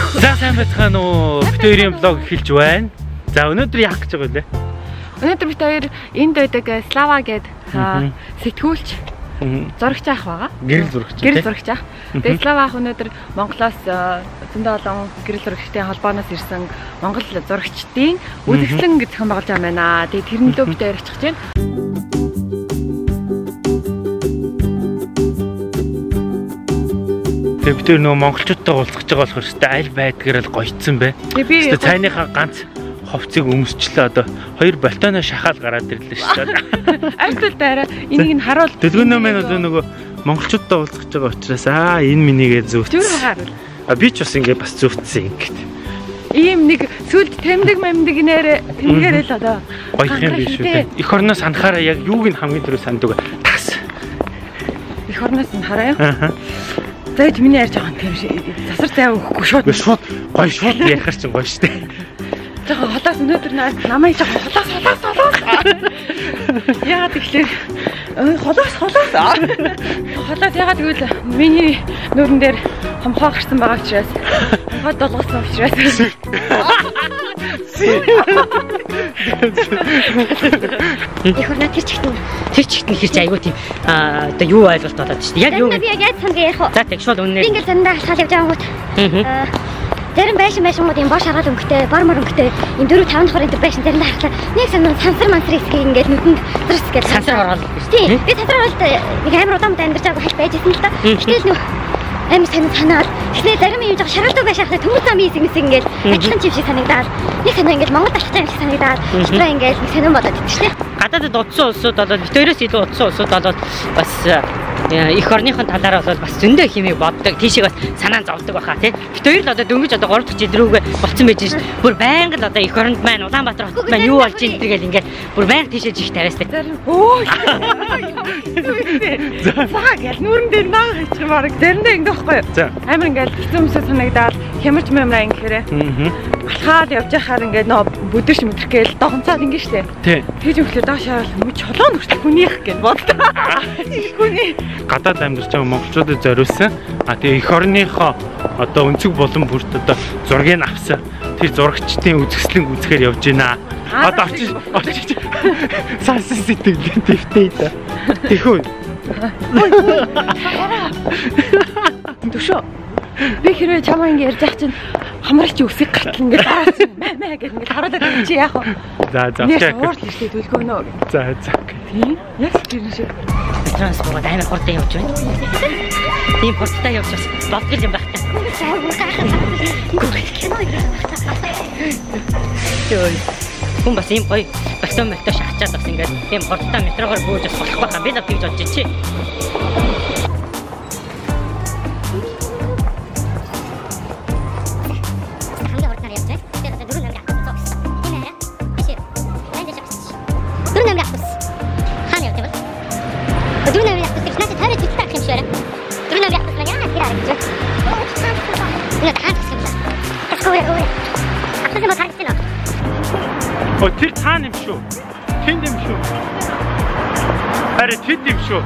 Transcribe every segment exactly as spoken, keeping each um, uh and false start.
За сайн байцгаана уу? Бид хоёрын блог эхэлж байна. За өнөөдөр яах гэж байгаа вэ? Өнөөдөр бид хоёр энд байдаг Слава гэдэг сэтгүүлч зурагч ах байгаа. Гэрэл зурагч. Гэрэл зурагч ах. Тэгээд Слава ах өнөөдөр Монголоос зөндөө олон гэрэл зурагчдын холбооноос ирсэн Монгол зурагчдын үзэсгэлэн гэж зохион байгуулж байгаа юм байна. Тэгээд тэрний лөө бид хоёр очих гэж байна. Бид тэр нөө монголчуудтай уулзах гэж байгаа болохоор өстэй аль байдгаар л гоёцсон бай. Өстэй цайныхаа ганц ховцыг өмсчлээ одоо хоёр балтоно шахаал гараад ирлээ шүү дээ. Альтал даараа энийг нь харуул. Дэлгүүнөө мэн одоо нөгөө монголчуудтай уулзах гэж байгаа учраас аа энэ минийгээ зөв. Зүрх харуул. А би ч бас ингэ бас зөвтсөн ингэ. Ийм нэг сүлд тэмдэг мэмдэг нэрэ тэнгэрэл одоо гоёх юм биш үү те. Эх орноос анхаараа яг юуг нь хамгийн түрүү санддаг тас. Эх орноос нь хараа юу? Аа. Зайд миний ярьж байгаа юм шиг засар зай өгөхгүй шууд. Шууд гоё шууд ярихар чинь гоё штэ. Жага холоос өнөөдөр намайг жага холоос холоос холоос. Яагаад тэгэхээр ой холоос холоос. Холоос яагаад гэвэл миний нүүрэн дээр хомхоо гарсан байгаа учраас хот долгосон учраас. Их орно тэр чигтэн тэр чигтэн хэрч айгуу тийм аа одоо юу ойлголт болоод шүү дээ. Яг юу. Би яг яаж санаа ярих вэ? За тэг шууд үнээр. Би ингээд зандаа хашаал явж байгаа гот. Аа. Зарим байшин байшингууд юм боо шаргал өнгөтэй, бор мор өнгөтэй энэ дөрөв таван давхар энэ байшин заримдаа харахлаа. Нэг санаа сансар мансар ихсгийг ингээд нүдэнд зурс гэж сансар ороод шүү дээ. Би сансар ороод нэг амар удаан амьдарч байгааг хэл байж байсан л да. Гэтэл нөө амар сайн санаад тэгэхээр зарим юм жоо шаргалтай байшаахлаа төмөр зам ийсэг мэсэг ингээд ажлын чив шиг санагдаад нэг санаа ингээд Монгол алхаж байгаа юм шиг санагдаад штраа ингээд нэг санаа болоод идэв шүү дээ. Гадаадд удсан улсууд болоод битээрээс илүү удсан улсууд болоод бас их орныхон талаараа бол бас зөндөө хэмээг боддог. Тийшээ бас санаа зовдөг баха тий. Бид хоёр л одоо дөнгөж одоо гурав дахь жил рүүгээ болцсон байж шээ. Бүр байнга л одоо их оронд маань Улаанбаатар хотод маань юу болж ийн гэдгээл ингээд бүр байнга тийшээ жих тавиас тий. Өө. За гэл нүүрэн дээр наа хийчих юм баг. Заримдаа ингэ байхгүй юу? Амар ингээд хэцүү юмсаа санагдаад хямарч мэмраа ингэхээрээ. Аа. Алхаад явж байхаар ингээд нөө бүдэрч мэдрэх гээл догонцоод ингэ штэ. Тий. Тэгж өглөө доошоо мөч чолоо нүртэл хүнийх гэж бодлоо. Хүний гадаад амьдарч байгаа монголчуудад зориулсан. А тэгээ эх орныхоо одоо өнцөг болон бүрт одоо зургийг авсан. Тэр зурагчдын үзэсгэлэн үзэхээр явж байна. Одоо очиж очиж сансан сэтгэлдээ твтэй да. Тэхүү. Төшөө. Би хэрвээ чамаа ингэ ярьж ах чинь хамраач үсэг гатал ингэ дараасан. Мэ мэ гэж ингэ харуулдаг юм чи яах вэ? За за. Яг уурл ихтэй төлгөөнөө. За за. Тийм. Яг тэр шиг. Транспорт амар хурдан явж байна. Тийм хурдтай явж бас бодгол юм байна. Хүн бас ийм гоё бактон бактон шахачаад бас ингээд тийм хурдтай метрогоор бууж бас болох байхаа би л тэгж бодож чи. О тэр цаана юм шүү. Тэнд юм шүү. Харин тэнд юм шүү.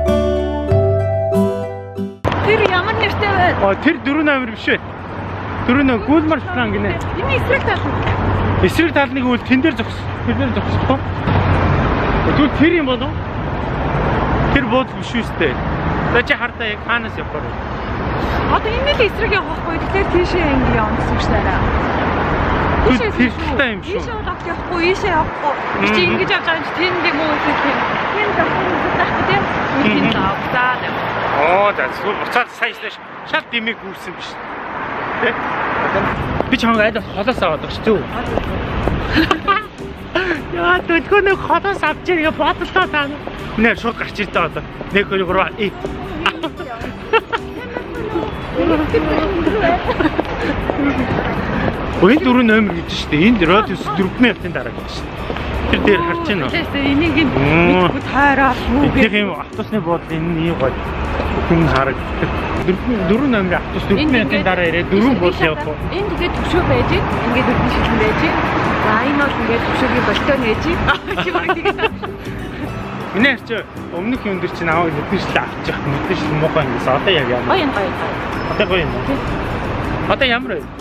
Тэр дөрөв номер биш үү? Дөрөв нөө гүйлмар план гинэ. Энэ эсрэг тал. Эсрэг талныг үл тэн дээр зогс. Тэр дээр зогсохгүй. Тэгвэл тэр юм болов? Тэр буудал биш үү сте. За чи хардаа яг хаанаас явах вэ? Одоо энэ л эсрэг явах байхгүй. Тэгэхээр тийшээ ингэ явна гэсэн үг шээ. Тийшээ тэрхтэй юм шүү. Ийшээ удаад явахгүй, ийшээ явахгүй. Чи ингэж явж байгаа чинь тэнд юм уу гэх юм. Тэнд явахгүй таахгүй тийм. Тэнд авцаа. Оо за зүгээр буцаад саяснаа шал димиг гүйсэн биш. Тэ? Би ч ханга айдас холоос аваад багш зү. Яа төлгөө нэг холоос авч ирээ бодлоо таа. Нэр шууд гарч ирдэ одоо. Нэг хоёр гурав и. Ой дөрөв номер гэж шүү дээ. Энд радиус дөрвөн мянган дараа гэж шүү дээ. Тэр дээр харж байна уу? Тэсээ энийг мэдгүй таараа юу гэх юм автобусны буудлын энэ нэг гол хүн харагддаг. Дөрвөн номер автобус дөрвөн мянган дараа ирээд дөрвөн буудлын явах уу? Энд тэгээд төвшөө байж, ингээд дөрвөн шилэн байж. За энэ бол ингээд төвшөөгийн болтоо нээж. Чи баг тэгээд Минь ч өмнөх юм дээр чинь аваа мэдэрч л авчих. Мэдэрч муухай юм. Одоо яг ямар? Гоё гоё. Одоо гоё юм. Одоо ямар вэ?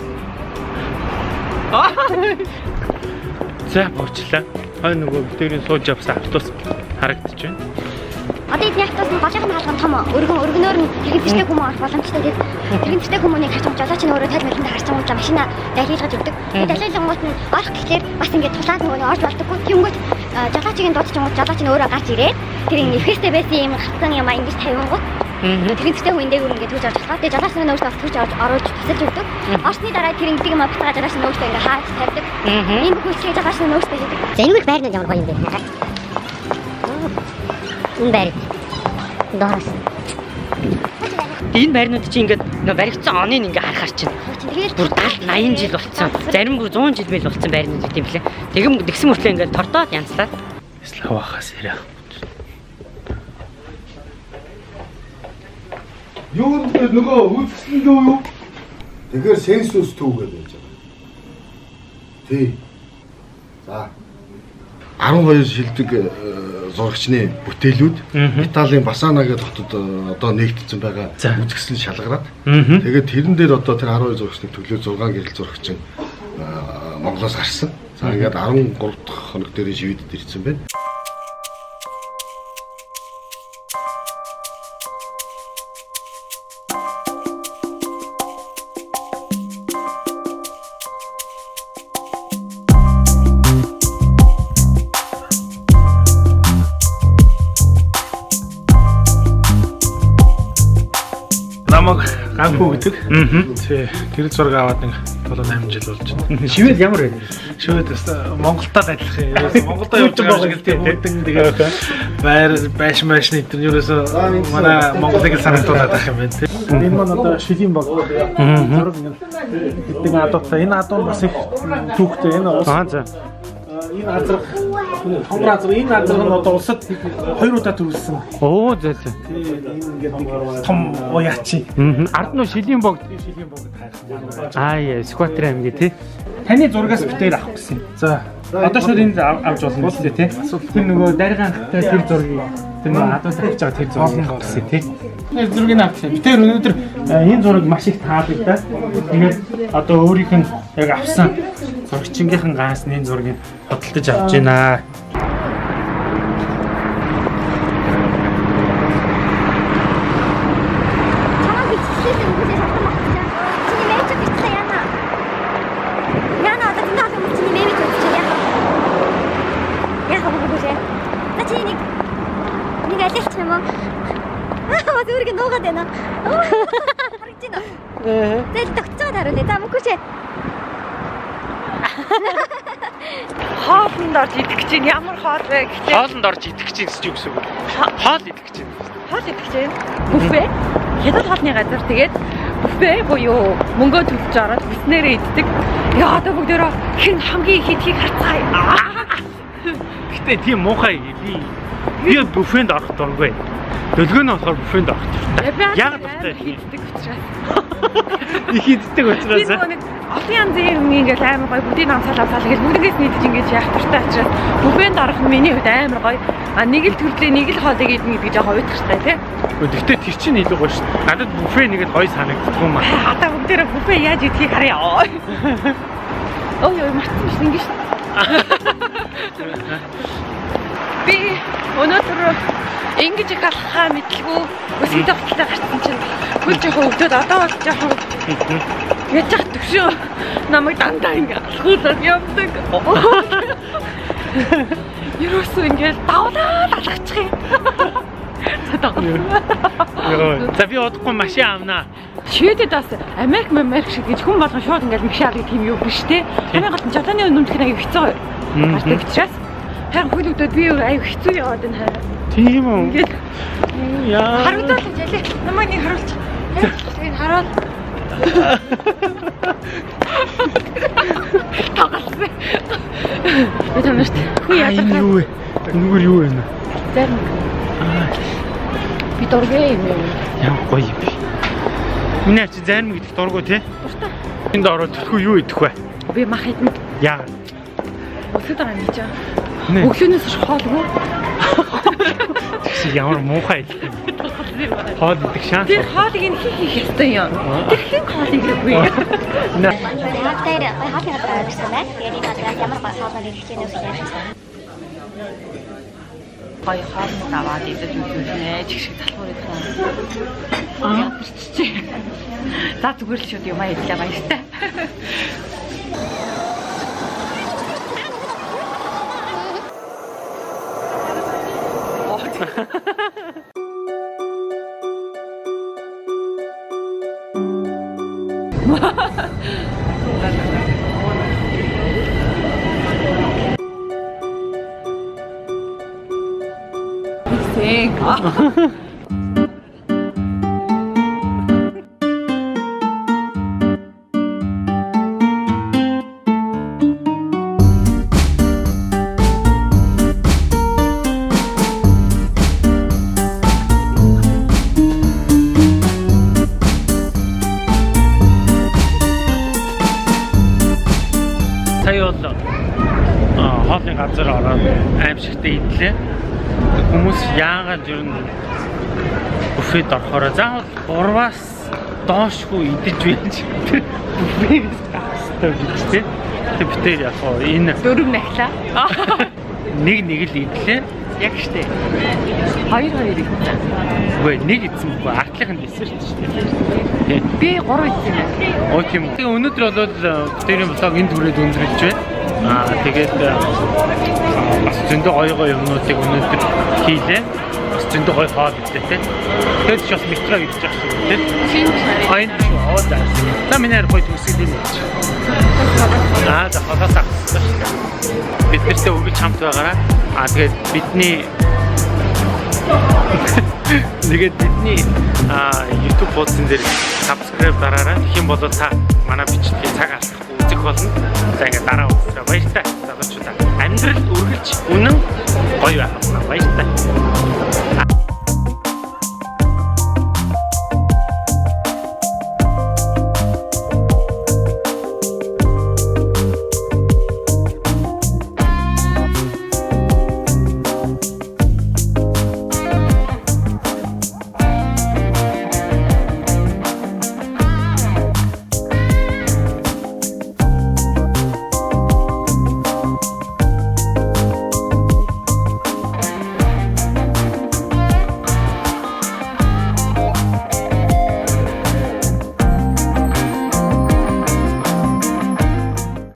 За буучлаа. Хой нөгөө битэрийн сууж явсан автобус харагдаж байна. Одоо эдний автобус нь гожихын хаалган том өргөн өргөнөөр нь хэрэгжтэй хүмүүс орох боломжтой. Тэгээд хэрэгжтэй хүмүүсийг харж байгаа жолооч нь өөрөө тал мэлэнд харсан юм чинь машина далилгаж өгдөг. Тэгээд далилгангууд нь орох гэхлээр бас ингээд тулаад нөгөө орж болдоггүй. Тэнгүүт жолоочийн дуудчихгууд жолооч нь өөрөө гарч ирээд тэр нэхээстэй байсан юм хатсан юм ингэж тавингууд хэрэгжтэй хүн эндээ ингээд түүж орж болохоор тэгээд жолооч нь өөртөө түүж орж оруулж тусалж өгдөг. Орсны дараа тэр ингээд юм бутгаа жолооч нь өөртөө ингээд хааж тавьдаг. Энэ бүхнийг жолооч нь өөртөө хийдэг. За энэ их байрнууд ямар гоё юм бэ? Энэ байр. Доос. Энэ байрнууд чинь ингээд нөө баригдсан оныг ингээ харахаар чинь бүр даал наян жил болцсон. Зарим бүр зуун жил мэл болцсон байрнууд гэм блэ. Тэгм тэгсэн мөртлөө ингээд тордоод янзлаад. Славахаас ирээ. Юу нэ нөгөө үзэсгэлэн юу юу? Тэгэхээр сенсус түүгээд байж байгаа. Тий. За. арван хоёр шилдэг зурагчны бүтээлүүд Италийн Басана гэдэг хотод одоо нэгдсэн байгаа үзэсгэлэн шалгараад тэгээд тэрэн дээр одоо тэр арван хоёр зурагчны төлөө зургаан гэрэл зурагч нь Монголоос гарсан. За ингээд арван гурав дахь хоног дээр шивэдэд ирсэн байна. Намаг ганхуу гэдэг. Тий. Тэр зураг аваад нэг долоо найман жил болж байна. Шивэд ямар вэ? Шивэд Монголтад адилах юм. Монголдо явж байгаа шиг тийм үдэн тэгээд байр байш машны тэр ерөөсө манай Монголыг санагдуулаад байх юм байна тий. Энэ маань одоо шилийн баг. Зураг нэг гэдэг адуутай. Энэ адуу бас их түүхтэй энэ ус. Аа за. Энэ азрах том азрах энэ азрах нь одоо улсад хоёр удаа төрүүлсэн. Оо зөө зөө. Энэ ингээд том уяачи. Ард нь шилийн богд шилийн богд хайх. Аа яа, Скватер аймгийн тий. Таны зургаас бүтээр авах гэсэн. За. Одоо шууд энэ авч болно үстэй тий. Тэр нөгөө даригаан хаттай тэр зургийг тэр нөгөө адуу тавьж байгаа тэр зургийг авах гэсэн тий. Энэ зургийг авах. Бүтээр өнөөдөр энэ зураг маш их таалагдаа. Тэгээд одоо өөрийнх нь яг авсан зурагчингийнхэн гаасны энэ зургийг хөдөлтөж авч байна. Хоолнд орж идэх чинь ямар хоол вэ гэхлээр хоолнд орж идэх чинь гэж юу гэсэн үг вэ? Хоол идэх чинь. Хоол идэх чинь. Бүфэ. Хятад хоолны газар тэгээд бүфэ буюу мөнгө төлж ороод биснээрээ иддэг. Яа одоо бүгдөө хэн хамгийн их идэхийг харцгаая. Гэтэ тийм муухай би би бүфэнд орох дургүй. Дөлгөөнөө болохоор бүфэнд орох. Яг л ихтэй иддэг учраас. Их иддэг учраас. олон янзын юм ингээд амар гоё бүгдийг намсалаа салаа гэж бүгдээс нийтж ингээд яах туртай учраас бүфэнд орох нь миний хувьд амар гоё. А нэг л төрлөө нэг л хоолыг идэх гэдэг жоохон уйдахтай тий. Гэхдээ тэр чинь илүү гоё шүү. Надад бүфэ нэгэд гоё санагддаг юм аа. Одоо бүгдээрээ бүфэ яаж идхийг харъя. Ой ой мартсан биш ингэж. Би өнөөдөр ингэж их алхахаа мэдлгүй өсөй тогтолтой гарсан чинь хөл жоохон өвдөд одоо бол жоохон яаж яах төгшөө намайг дандаа ингэ алхуулаад явдаг. Ерөөсөө ингэж давлаад алхачих юм. Йоо, за би одохгүй машин авнаа. Шведэд бас Америк Америк шиг гэж хүн болгон шууд ингээд машин авдаг юм юу биш те. Хамгийн гол нь жолооны үнэмдэх нь аюу хэцүү. Гардаг учраас харин хөлөгдөд би аюу хэцүү яваад байна хараа. Тийм үү? Ингээд яа. Харагдаад л жалээ. Намайг нэг харуулж. Тэгээд хараад. Тагалсан. Би танаас хүү яадаг юу вэ? Нүгэр юу вэ? Зарим. Би дургүй юм юу? Яа гоё юм би. Миний чи зарим гэдэг дургүй те? Дуртай. Энд ороод төлхөө юу идэх вэ? Би мах идэнэ. Яа. Өсөд байгаа юм чи. Өглөөнөөс ш хоолгүй. Чи ямар муухай идэх юм. Хоол идэх шанс. Тэр хоолыг нь хий хийх ёстой юм. Тэр хэн хоолыг ирэхгүй. Наа. Хатайр хатайр хатайр гэсэн байна. Тэгээд энэ материал ямар гой хоолыг идэх юм бэ? Гоё хоол аваад идэж үзүүлнэ. Чигшиг талбар идэх юм. Аа биччихээ. За зүгээр л шууд юм аа идлээ баяртай. Sing. Сая бол хоолны газар ороод аимшигтай идлээ. Хүмүүс яагаад ер нь буфед орохоор заавал гурваас доошгүй идэж байж тэр буфеэс гахстай биш тийм. Тэр битэр яг гоо энэ Дөрөв нахлаа. нэг нэг л идлээ. Яг штэ. Хоёр хоёр идсэн. Үгүй нэг идсэн үгүй артлынх нь десерт шүү дээ. Би гурав идсэн юм. Оо тийм үү. Тэгээ өнөөдөр бол битэрийн блог энэ түрээд өндөрлөж байна. Аа тэгээд бас зөндөө гоё гоё юмнуудыг өнөөдөр хийлээ. Бас зөндөө гоё хоол идлээ тийм. Тэгээд ч бас метро идэж явах шиг тийм. Хайн оо даа. За миний гоё төсөл юм гэж. Аа за хатаас авсан шүү дээ. Бид нэртээ өгч хамт байгаараа. Аа тэгээд бидний тэгээд бидний аа YouTube хуудсан дээр subscribe дараарай. Тэгэх юм бол та манай бичлэгийг цаг алдахгүй үзэх болно. За ингээд дараа үзлээ. Баяртай. Залуучуудаа амьдрал үргэлж үнэн гоё байх. Баяртай.